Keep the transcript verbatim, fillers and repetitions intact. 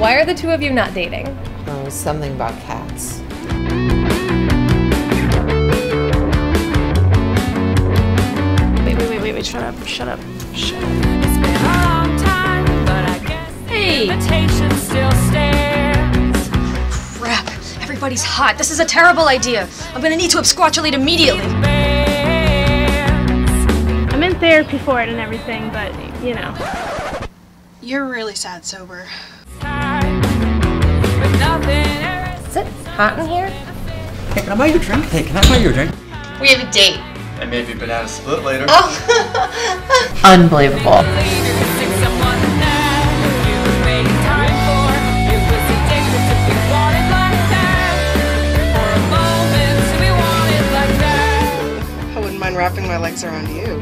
why are the two of you not dating? Oh, something about cats. Wait, wait, wait, wait, wait, shut up, shut up, shut up. It's been a long time, but I guess hey. The invitation still stands. Crap, everybody's hot. This is a terrible idea. I'm gonna need to absquatulate immediately. I'm in therapy for it and everything, but, you know. You're really sad sober. Is it hot in here? Hey, can I buy you a drink? Hey, can I buy you a drink? We have a date. And maybe banana split later. Oh. Unbelievable. I wouldn't mind wrapping my legs around you.